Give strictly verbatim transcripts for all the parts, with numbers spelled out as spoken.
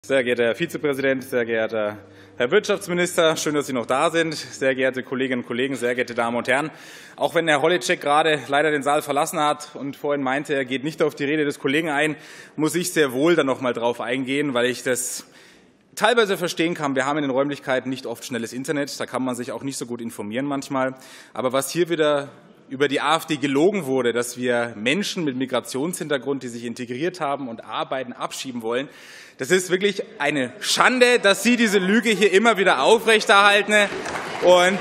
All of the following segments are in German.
Sehr geehrter Herr Vizepräsident, sehr geehrter Herr Wirtschaftsminister, schön, dass Sie noch da sind. Sehr geehrte Kolleginnen und Kollegen, sehr geehrte Damen und Herren. Auch wenn Herr Holitschek gerade leider den Saal verlassen hat und vorhin meinte, er geht nicht auf die Rede des Kollegen ein, muss ich sehr wohl dann noch mal drauf eingehen, weil ich das teilweise verstehen kann. Wir haben in den Räumlichkeiten nicht oft schnelles Internet, da kann man sich auch nicht so gut informieren manchmal. Aber was hier wieder über die AfD gelogen wurde, dass wir Menschen mit Migrationshintergrund, die sich integriert haben und arbeiten, abschieben wollen, das ist wirklich eine Schande, dass Sie diese Lüge hier immer wieder aufrechterhalten. Und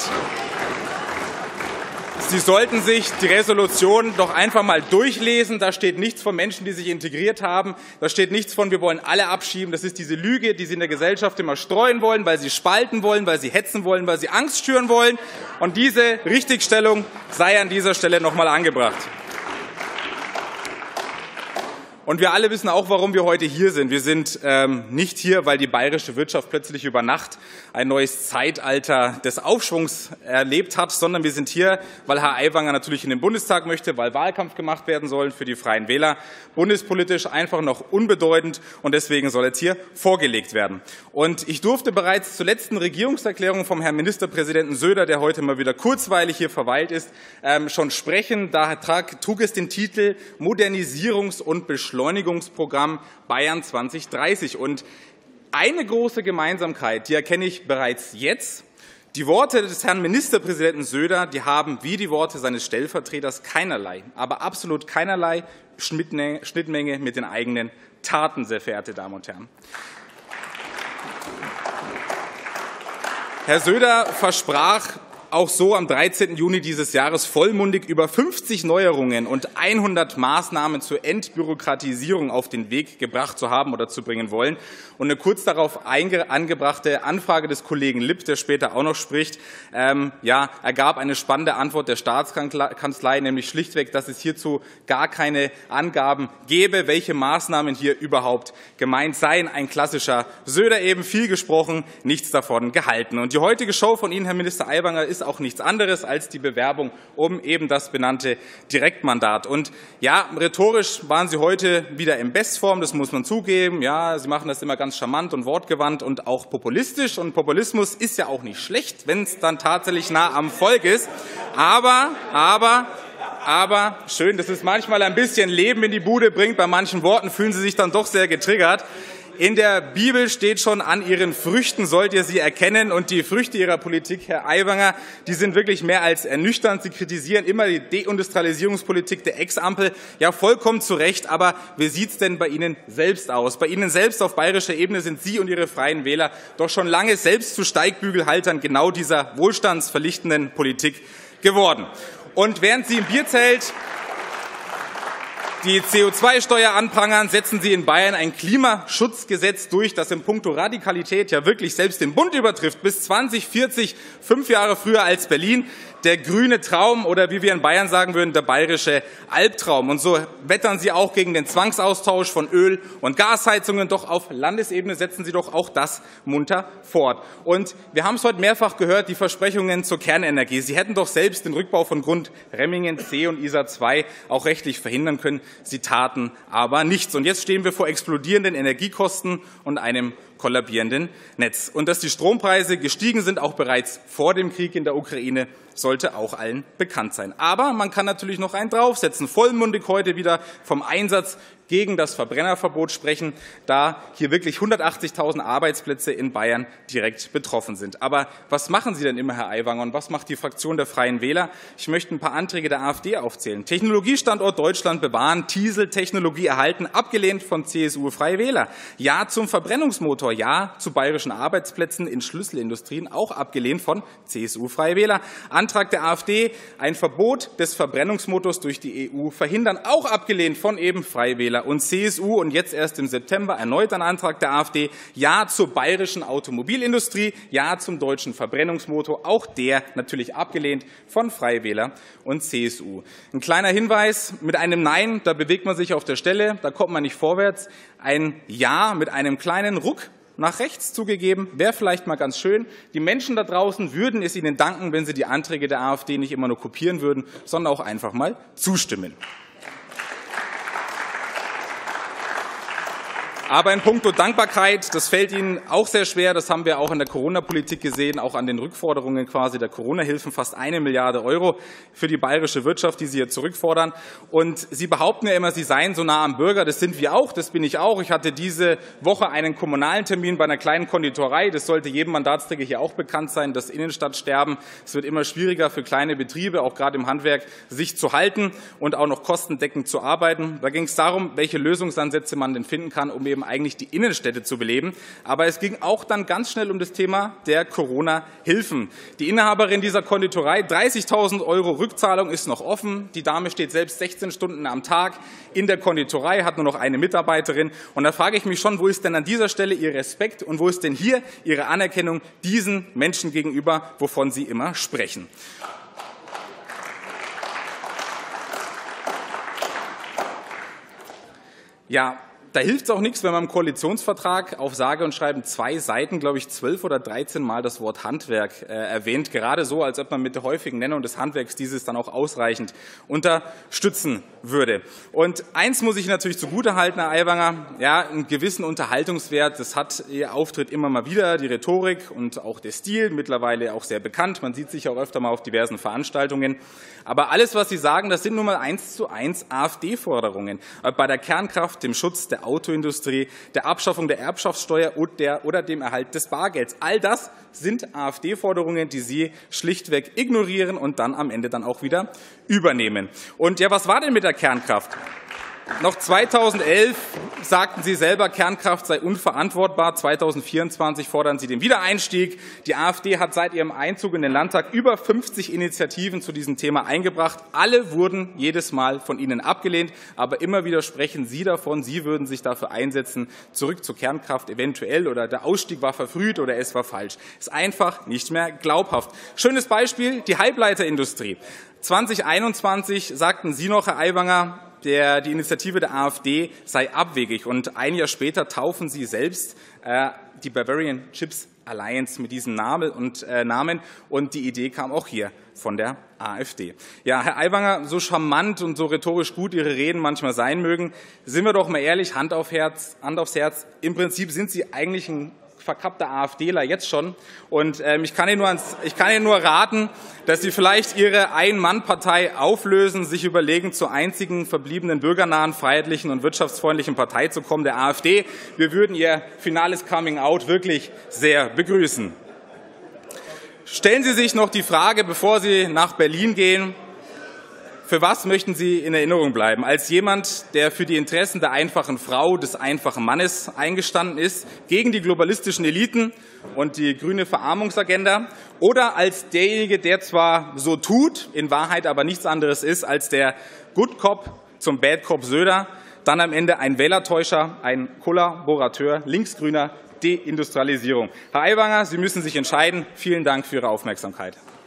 Sie sollten sich die Resolution doch einfach mal durchlesen. Da steht nichts von Menschen, die sich integriert haben. Da steht nichts von, wir wollen alle abschieben. Das ist diese Lüge, die Sie in der Gesellschaft immer streuen wollen, weil Sie spalten wollen, weil Sie hetzen wollen, weil Sie Angst schüren wollen. Und diese Richtigstellung sei an dieser Stelle noch mal angebracht. Und wir alle wissen auch, warum wir heute hier sind. Wir sind ähm, nicht hier, weil die bayerische Wirtschaft plötzlich über Nacht ein neues Zeitalter des Aufschwungs erlebt hat, sondern wir sind hier, weil Herr Aiwanger natürlich in den Bundestag möchte, weil Wahlkampf gemacht werden soll für die Freien Wähler. Bundespolitisch einfach noch unbedeutend und deswegen soll jetzt hier vorgelegt werden. Und ich durfte bereits zur letzten Regierungserklärung vom Herrn Ministerpräsidenten Söder, der heute mal wieder kurzweilig hier verweilt ist, ähm, schon sprechen. Da trug, trug es den Titel Modernisierungs- und Beschleunigungsprogramm Bayern zwanzig dreißig. Und eine große Gemeinsamkeit, die erkenne ich bereits jetzt. Die Worte des Herrn Ministerpräsidenten Söder, die haben wie die Worte seines Stellvertreters keinerlei, aber absolut keinerlei Schnittmenge mit den eigenen Taten, sehr verehrte Damen und Herren. Herr Söder versprach auch so am dreizehnten Juni dieses Jahres vollmundig über fünfzig Neuerungen und hundert Maßnahmen zur Entbürokratisierung auf den Weg gebracht zu haben oder zu bringen wollen. Und eine kurz darauf angebrachte Anfrage des Kollegen Lipp, der später auch noch spricht, ähm, ja, ergab eine spannende Antwort der Staatskanzlei, nämlich schlichtweg, dass es hierzu gar keine Angaben gäbe, welche Maßnahmen hier überhaupt gemeint seien. Ein klassischer Söder eben, viel gesprochen, nichts davon gehalten. Und die heutige Show von Ihnen, Herr Minister Aiwanger, ist auch nichts anderes als die Bewerbung um eben das benannte Direktmandat. Und ja, rhetorisch waren Sie heute wieder in Bestform, das muss man zugeben. Ja, Sie machen das immer ganz charmant und wortgewandt und auch populistisch. Und Populismus ist ja auch nicht schlecht, wenn es dann tatsächlich nah am Volk ist. Aber, aber, aber, schön, dass es manchmal ein bisschen Leben in die Bude bringt. Bei manchen Worten fühlen Sie sich dann doch sehr getriggert. In der Bibel steht schon, an ihren Früchten sollt ihr sie erkennen. Und die Früchte Ihrer Politik, Herr Aiwanger, die sind wirklich mehr als ernüchternd. Sie kritisieren immer die Deindustrialisierungspolitik der Ex-Ampel. Ja, vollkommen zu Recht. Aber wie sieht es denn bei Ihnen selbst aus? Bei Ihnen selbst auf bayerischer Ebene sind Sie und Ihre Freien Wähler doch schon lange selbst zu Steigbügelhaltern genau dieser wohlstandsvernichtenden Politik geworden. Und während Sie im Bierzelt die C O zwei Steuer anprangern, setzen Sie in Bayern ein Klimaschutzgesetz durch, das in puncto Radikalität ja wirklich selbst den Bund übertrifft. Bis zwanzig vierzig, fünf Jahre früher als Berlin. Der grüne Traum oder wie wir in Bayern sagen würden, der bayerische Albtraum. Und so wettern Sie auch gegen den Zwangsaustausch von Öl- und Gasheizungen. Doch auf Landesebene setzen Sie doch auch das munter fort. Und wir haben es heute mehrfach gehört, die Versprechungen zur Kernenergie. Sie hätten doch selbst den Rückbau von Grund-Remmingen C und Isar zwei auch rechtlich verhindern können. Sie taten aber nichts. Und jetzt stehen wir vor explodierenden Energiekosten und einem kollabierenden Netz. Und dass die Strompreise gestiegen sind, auch bereits vor dem Krieg in der Ukraine, sollte auch allen bekannt sein. Aber man kann natürlich noch einen draufsetzen. Vollmundig heute wieder vom Einsatz gegen das Verbrennerverbot sprechen, da hier wirklich hundertachtzigtausend Arbeitsplätze in Bayern direkt betroffen sind. Aber was machen Sie denn immer, Herr Aiwanger, und was macht die Fraktion der Freien Wähler? Ich möchte ein paar Anträge der AfD aufzählen. Technologiestandort Deutschland bewahren, Dieseltechnologie erhalten, abgelehnt von C S U Freie Wähler. Ja zum Verbrennungsmotor, ja zu bayerischen Arbeitsplätzen in Schlüsselindustrien, auch abgelehnt von C S U Freie Wähler. Antrag der AfD, ein Verbot des Verbrennungsmotors durch die E U verhindern, auch abgelehnt von eben Freie Wähler und C S U. Und jetzt erst im September erneut ein Antrag der AfD, ja zur bayerischen Automobilindustrie, ja zum deutschen Verbrennungsmotor, auch der natürlich abgelehnt von Freie Wähler und C S U. Ein kleiner Hinweis, mit einem Nein, da bewegt man sich auf der Stelle, da kommt man nicht vorwärts. Ein Ja mit einem kleinen Ruck nach rechts zugegeben, wäre vielleicht mal ganz schön. Die Menschen da draußen würden es Ihnen danken, wenn Sie die Anträge der AfD nicht immer nur kopieren würden, sondern auch einfach mal zustimmen. Aber in puncto Dankbarkeit, das fällt Ihnen auch sehr schwer. Das haben wir auch in der Corona-Politik gesehen, auch an den Rückforderungen quasi der Corona-Hilfen, fast eine Milliarde Euro für die bayerische Wirtschaft, die Sie hier zurückfordern. Und Sie behaupten ja immer, Sie seien so nah am Bürger. Das sind wir auch, das bin ich auch. Ich hatte diese Woche einen kommunalen Termin bei einer kleinen Konditorei. Das sollte jedem Mandatsträger hier auch bekannt sein, das Innenstadtsterben. Es wird immer schwieriger für kleine Betriebe, auch gerade im Handwerk, sich zu halten und auch noch kostendeckend zu arbeiten. Da ging es darum, welche Lösungsansätze man denn finden kann, um eben eigentlich die Innenstädte zu beleben. Aber es ging auch dann ganz schnell um das Thema der Corona-Hilfen. Die Inhaberin dieser Konditorei, dreißigtausend Euro Rückzahlung ist noch offen. Die Dame steht selbst sechzehn Stunden am Tag in der Konditorei, hat nur noch eine Mitarbeiterin. Und da frage ich mich schon, wo ist denn an dieser Stelle Ihr Respekt und wo ist denn hier Ihre Anerkennung diesen Menschen gegenüber, wovon Sie immer sprechen? Ja, da hilft es auch nichts, wenn man im Koalitionsvertrag auf sage und schreiben zwei Seiten, glaube ich, zwölf oder dreizehn Mal das Wort Handwerk äh, erwähnt. Gerade so, als ob man mit der häufigen Nennung des Handwerks dieses dann auch ausreichend unterstützen würde. Und eins muss ich natürlich zugutehalten, Herr Aiwanger, ja, einen gewissen Unterhaltungswert. Das hat Ihr Auftritt immer mal wieder, die Rhetorik und auch der Stil, mittlerweile auch sehr bekannt. Man sieht sich auch öfter mal auf diversen Veranstaltungen. Aber alles, was Sie sagen, das sind nun mal eins zu eins AfD-Forderungen. Bei der Kernkraft, dem Schutz der Autoindustrie, der Abschaffung der Erbschaftssteuer und der, oder dem Erhalt des Bargelds. All das sind AfD-Forderungen, die Sie schlichtweg ignorieren und dann am Ende dann auch wieder übernehmen. Und ja, was war denn mit der Kernkraft? Noch zweitausendelf sagten Sie selber, Kernkraft sei unverantwortbar. zweitausendvierundzwanzig fordern Sie den Wiedereinstieg. Die AfD hat seit ihrem Einzug in den Landtag über fünfzig Initiativen zu diesem Thema eingebracht. Alle wurden jedes Mal von Ihnen abgelehnt. Aber immer wieder sprechen Sie davon, Sie würden sich dafür einsetzen, zurück zur Kernkraft eventuell oder der Ausstieg war verfrüht oder es war falsch. Ist einfach nicht mehr glaubhaft. Schönes Beispiel, die Halbleiterindustrie. zweitausendeinundzwanzig sagten Sie noch, Herr Aiwanger, Der, die Initiative der AfD sei abwegig. Und ein Jahr später taufen Sie selbst äh, die Bavarian Chips Alliance mit diesem Namen und, äh, Namen. Und die Idee kam auch hier von der AfD. Ja, Herr Aiwanger, so charmant und so rhetorisch gut Ihre Reden manchmal sein mögen, sind wir doch mal ehrlich, Hand auf Herz, Hand aufs Herz. Im Prinzip sind Sie eigentlich ein verkappter AfDler jetzt schon. Und ähm, ich, kann Ihnen nur ans, ich kann Ihnen nur raten, dass Sie vielleicht Ihre Ein-Mann-Partei auflösen, sich überlegen, zur einzigen verbliebenen bürgernahen, freiheitlichen und wirtschaftsfreundlichen Partei zu kommen, der AfD. Wir würden Ihr finales Coming-out wirklich sehr begrüßen. Stellen Sie sich noch die Frage, bevor Sie nach Berlin gehen, für was möchten Sie in Erinnerung bleiben? Als jemand, der für die Interessen der einfachen Frau, des einfachen Mannes eingestanden ist, gegen die globalistischen Eliten und die grüne Verarmungsagenda? Oder als derjenige, der zwar so tut, in Wahrheit aber nichts anderes ist als der Good Cop zum Bad Cop Söder, dann am Ende ein Wählertäuscher, ein Kollaborateur linksgrüner Deindustrialisierung? Herr Aiwanger, Sie müssen sich entscheiden. Vielen Dank für Ihre Aufmerksamkeit.